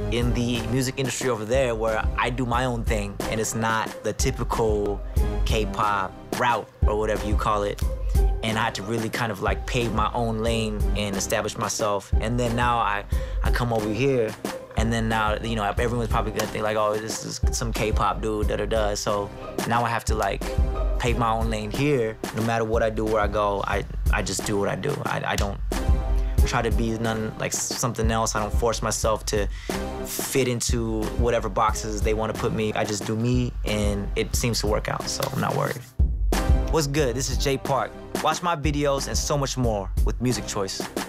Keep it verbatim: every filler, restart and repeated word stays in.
in the music industry over there where I do my own thing and it's not the typical K-pop route or whatever you call it. And I had to really kind of like pave my own lane and establish myself. And then now I, I come over here, and then now, you know, everyone's probably gonna think like, oh, this is some K-pop dude, da-da-da. So now I have to like pave my own lane here. No matter what I do, where I go, I, I just do what I do. I, I don't try to be none like something else. I don't force myself to fit into whatever boxes they want to put me. I just do me, and it seems to work out, so I'm not worried. What's good? This is Jay Park. Watch my videos and so much more with Music Choice.